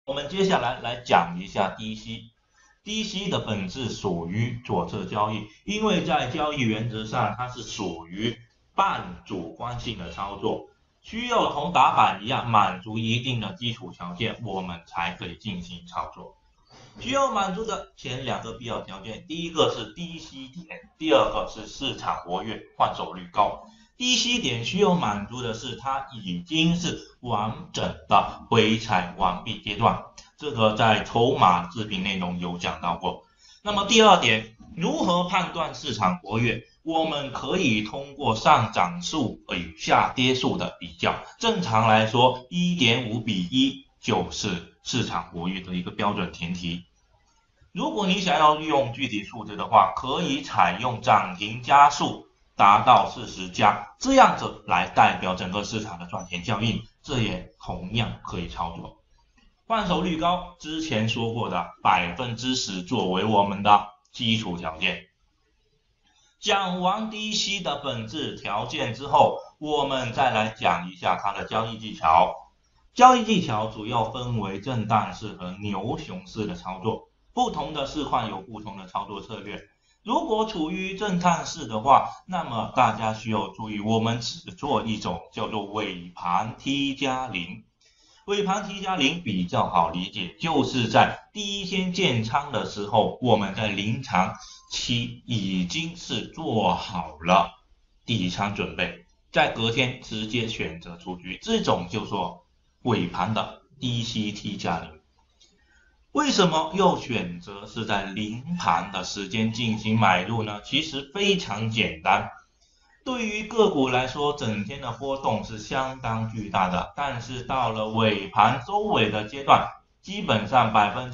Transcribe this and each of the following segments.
我们接下来讲一下低吸。低吸的本质属于左侧交易，因为在交易原则上它是属于半主观性的操作，需要同打板一样满足一定的基础条件，我们才可以进行操作。需要满足的前2个必要条件，第一个是低吸点，第二个是市场活跃，换手率高。低吸点需要满足的是它已经是完整的回踩完毕阶段，这个在筹码视频内容有讲到过。那么第二点，如何判断市场活跃？我们可以通过上涨数与下跌数的比较，正常来说 1.5 比1就是市场活跃的一个标准前提。如果你想要用具体数字的话，可以采用涨停加数达到40家，这样子来代表整个市场的赚钱效应，这也同样可以操作。换手率高，之前说过的10%作为我们的基础条件。讲完低吸的本质条件之后，我们再来讲一下它的交易技巧。交易技巧主要分为震荡式和牛熊式的操作，不同的市况有不同的操作策略。如果处于震荡式的话，那么大家需要注意，我们只做一种叫做尾盘 T+0。尾盘 T+0 比较好理解，就是在第一天建仓的时候，我们在临场期已经是做好了底仓准备，在隔天直接选择出局，这种就说尾盘的低吸 T+0。为什么又选择是在临盘的时间进行买入呢？其实非常简单。对于个股来说，整天的波动是相当巨大的，但是到了尾盘收尾的阶段，基本上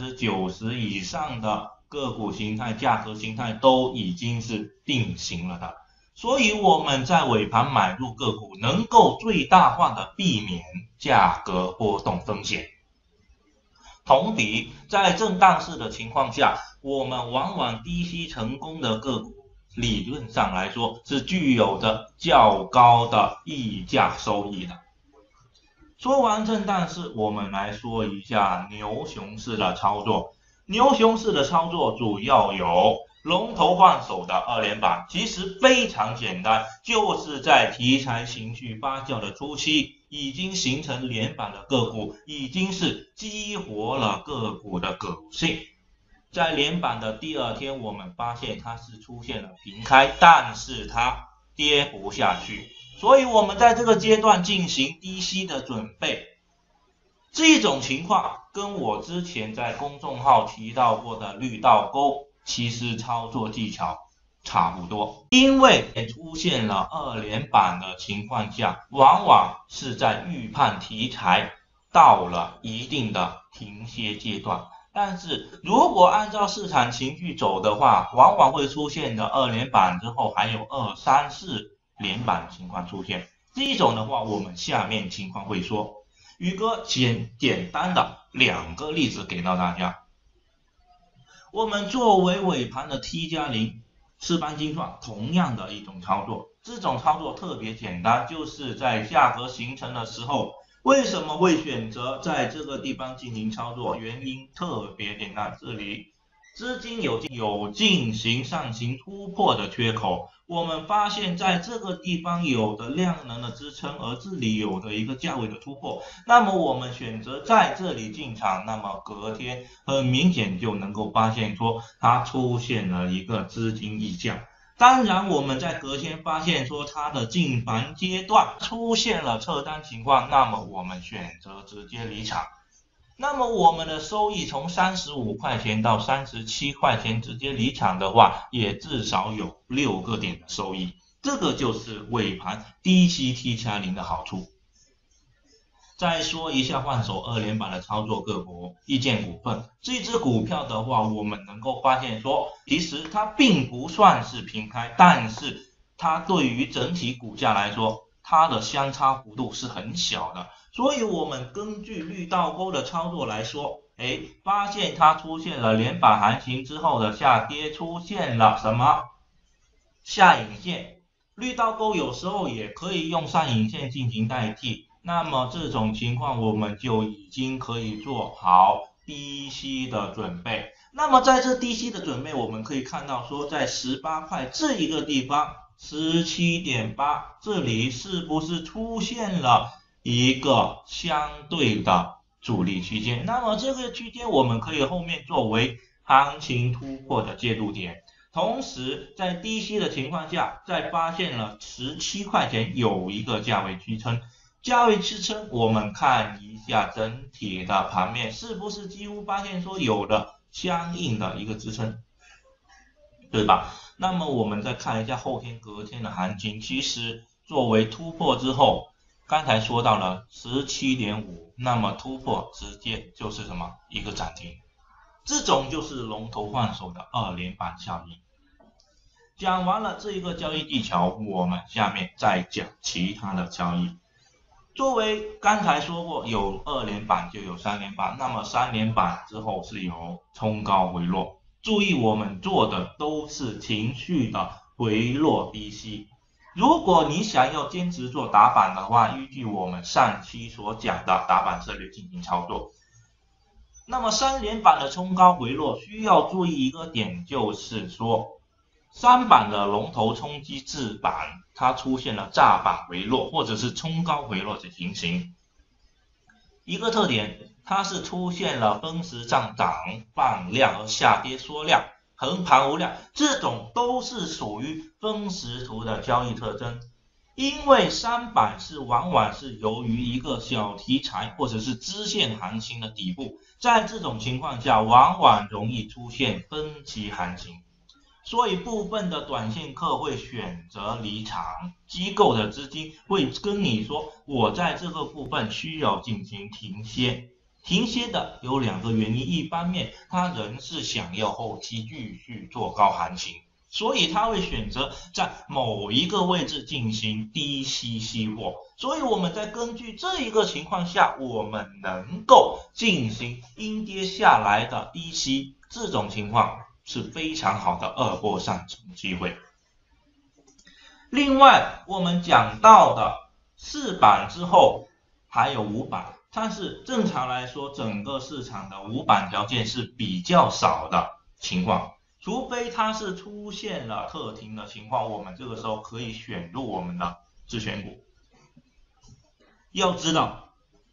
90%以上的个股形态、价格形态都已经是定型了的。所以我们在尾盘买入个股，能够最大化的避免价格波动风险。同比在震荡市的情况下，我们往往低吸成功的个股，理论上来说是具有着较高的溢价收益的。说完震荡市，我们来说一下牛熊市的操作。牛熊市的操作主要有龙头换手的2连板，其实非常简单，就是在题材情绪发酵的初期，已经形成连板的个股，已经是激活了个股的狗性。在连板的第2天，我们发现它是出现了平开，但是它跌不下去，所以我们在这个阶段进行低吸的准备。这种情况跟我之前在公众号提到过的绿倒钩，其实操作技巧差不多，因为出现了2连板的情况下，往往是在预判题材到了一定的停歇阶段。但是如果按照市场情绪走的话，往往会出现的2连板之后还有2、3、4连板情况出现。这种的话，我们下面情况会说。宇哥简单的2个例子给到大家。我们作为尾盘的 T+0 赤斑金创，同样的一种操作，这种操作特别简单，就是在价格形成的时候，为什么会选择在这个地方进行操作？原因特别简单，这里资金有进行上行突破的缺口，我们发现在这个地方有的量能的支撑，而这里有的一个价位的突破，那么我们选择在这里进场，那么隔天很明显就能够发现说它出现了一个资金溢价。当然我们在隔天发现说它的进盘阶段出现了撤单情况，那么我们选择直接离场。那么我们的收益从35块钱到37块钱直接离场的话，也至少有6个点的收益，这个就是尾盘低吸 T+0 的好处。再说一下换手2连板的操作个股，意见股份。这只股票的话，我们能够发现说，其实它并不算是平开，但是它对于整体股价来说，它的相差幅度是很小的。所以我们根据绿倒钩的操作来说，发现它出现了连板行情之后的下跌，出现了什么下影线。绿倒钩有时候也可以用上影线进行代替， 那么这种情况我们就已经可以做好低吸的准备。那么在这低吸的准备，我们可以看到说在18块这一个地方 17.8 这里是不是出现了一个相对的阻力区间？那么这个区间我们可以后面作为行情突破的介入点。同时在低吸的情况下，再发现了17块钱有一个价位支撑，价位支撑我们看一下整体的盘面是不是几乎发现说有了相应的一个支撑，对吧？那么我们再看一下后天隔天的行情，其实作为突破之后，刚才说到了 17.5， 那么突破直接就是什么一个涨停，这种就是龙头换手的2连板效应。讲完了这一个交易技巧，我们下面再讲其他的交易。作为刚才说过，有2连板就有3连板，那么3连板之后是有冲高回落。注意我们做的都是情绪的回落低吸。如果你想要坚持做打板的话，依据我们上期所讲的打板策略进行操作。那么3连板的冲高回落需要注意一个点，就是说3板的龙头冲击至板，它出现了炸板回落或者是冲高回落的情形。一个特点，它是出现了分时上涨放量和下跌缩量，横盘无量，这种都是属于分时图的交易特征。因为3板是往往是由于一个小题材或者是支线行情的底部，在这种情况下往往容易出现分歧行情，所以部分的短线客会选择离场，机构的资金会跟你说我在这个部分需要进行停歇。停歇的有2个原因，一方面他仍是想要后期继续做高行情，所以他会选择在某一个位置进行低吸吸货，所以我们在根据这一个情况下，我们能够进行阴跌下来的低吸，这种情况是非常好的2波上冲机会。另外我们讲到的4板之后还有5板，但是正常来说整个市场的5板条件是比较少的情况，除非它是出现了特停的情况，我们这个时候可以选入我们的自选股。要知道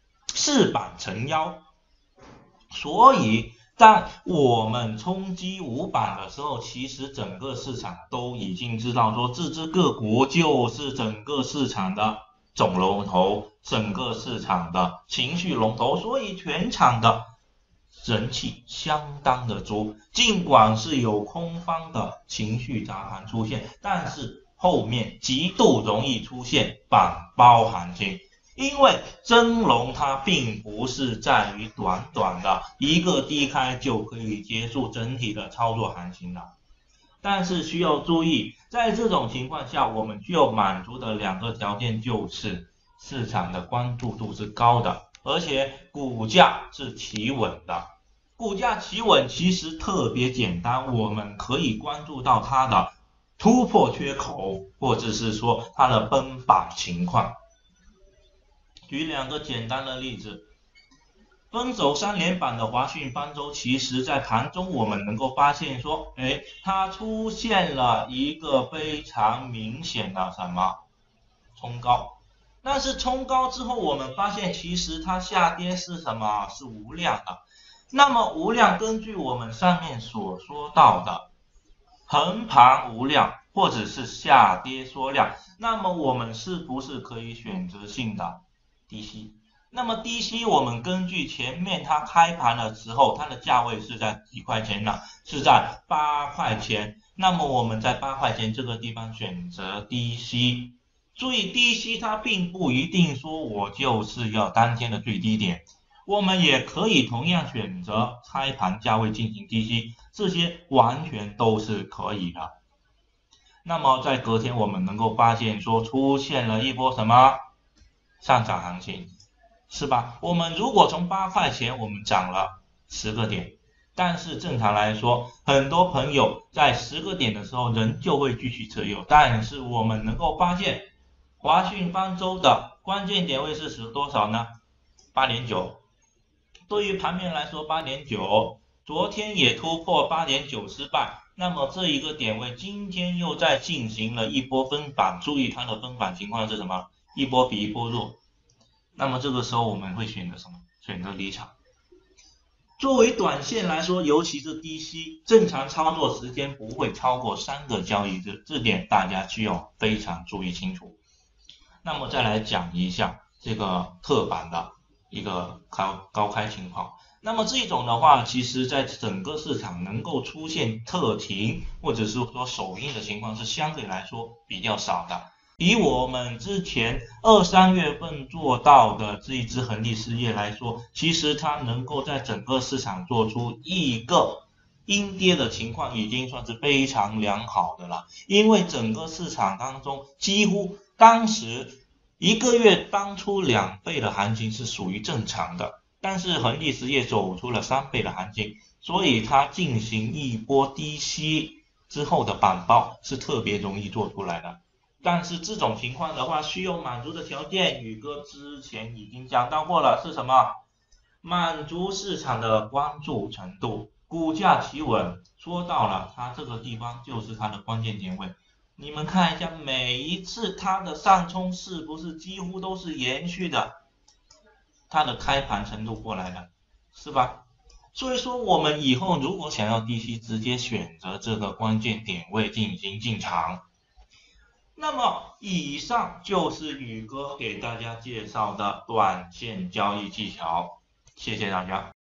4板成妖，所以当我们冲击5板的时候，其实整个市场都已经知道说这只个股就是整个市场的总龙头，整个市场的情绪龙头，所以全场的人气相当的足，尽管是有空方的情绪砸盘出现，但是后面极度容易出现反包行情。因为真龙它并不是在于短短的一个低开就可以结束整体的操作行情的，但是需要注意，在这种情况下我们需要满足的2个条件，就是市场的关注度是高的，而且股价是企稳的。股价企稳其实特别简单，我们可以关注到它的突破缺口，或者是说它的崩板情况。举2个简单的例子，分手3连板的华讯方舟，其实在盘中我们能够发现说，它出现了一个非常明显的什么冲高，但是冲高之后我们发现其实它下跌是什么？是无量的。那么无量根据我们上面所说到的横盘无量或者是下跌缩量，那么我们是不是可以选择性的低吸？那么低吸我们根据前面它开盘的时候它的价位是在几块钱呢？是在8块钱，那么我们在8块钱这个地方选择低吸。注意低吸它并不一定说我就是要当天的最低点，我们也可以同样选择开盘价位进行低吸，这些完全都是可以的。那么在隔天我们能够发现说出现了一波什么上涨行情，是吧？我们如果从8块钱我们涨了10个点，但是正常来说很多朋友在10个点的时候仍旧会继续持有，但是我们能够发现华讯方舟的关键点位是多少呢？ 8.9。对于盘面来说 8.9， 昨天也突破 8.9 失败，那么这一个点位今天又在进行了一波分板，注意它的分板情况是什么？一波比一波弱。那么这个时候我们会选择什么？选择离场。作为短线来说，尤其是低吸，正常操作时间不会超过3个交易日，这点大家需要非常注意清楚。那么再来讲一下这个特板的一个高开情况。那么这种的话，其实在整个市场能够出现特停或者是说首阴的情况是相对来说比较少的。以我们之前2、3月份做到的这一只恒力实业来说，其实它能够在整个市场做出一个阴跌的情况，已经算是非常良好的了。因为整个市场当中，几乎当时一个月当出2倍的行情是属于正常的，但是恒力实业走出了3倍的行情，所以它进行一波低吸之后的板报是特别容易做出来的。但是这种情况的话，需要满足的条件，宇哥之前已经讲到过了，是什么？满足市场的关注程度，股价企稳，说到了它这个地方就是它的关键点位。你们看一下，每一次它的上冲是不是几乎都是延续的它的开盘程度过来的，是吧？所以说我们以后如果想要低吸，直接选择这个关键点位进行进场。那么以上就是宇哥给大家介绍的短线交易技巧，谢谢大家。